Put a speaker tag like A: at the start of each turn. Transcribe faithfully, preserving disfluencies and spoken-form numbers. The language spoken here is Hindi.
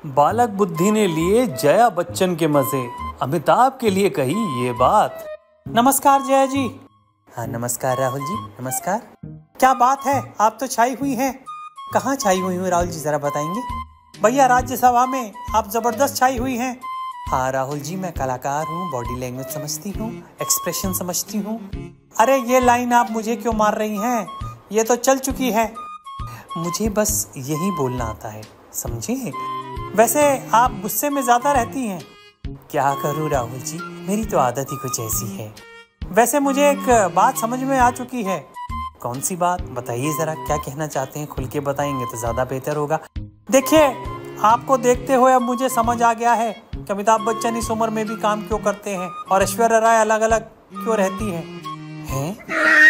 A: बालक बुद्धि ने लिए जया बच्चन के मजे, अमिताभ के लिए कही ये बात।
B: नमस्कार जया जी।
C: हाँ नमस्कार राहुल जी, नमस्कार।
B: क्या बात है, आप तो छाई हुई हैं।
C: कहाँ छाई हुई हूँ राहुल जी, जरा बताएंगे।
B: भैया राज्यसभा में आप जबरदस्त छाई हुई हैं।
C: हाँ राहुल जी, मैं कलाकार हूँ, बॉडी लैंग्वेज समझती हूँ, एक्सप्रेशन समझती हूँ।
B: अरे ये लाइन आप मुझे क्यों मार रही हैं, ये तो चल चुकी है।
C: मुझे बस यही बोलना आता है, समझे।
B: वैसे आप गुस्से में ज्यादा रहती हैं।
C: क्या करूँ राहुल जी, मेरी तो आदत ही कुछ ऐसी है।
B: वैसे मुझे एक बात समझ में आ चुकी है।
C: कौन सी बात, बताइए जरा, क्या कहना चाहते हैं, खुल के बताएंगे तो ज्यादा बेहतर होगा।
B: देखिए, आपको देखते हुए अब मुझे समझ आ गया है कि अमिताभ बच्चन इस उम्र में भी काम क्यों करते हैं और ऐश्वर्या राय अलग अलग क्यों रहती हैं।
C: हैं?